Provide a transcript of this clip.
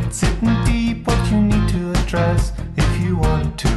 Sit and deep what you need to address if you want to.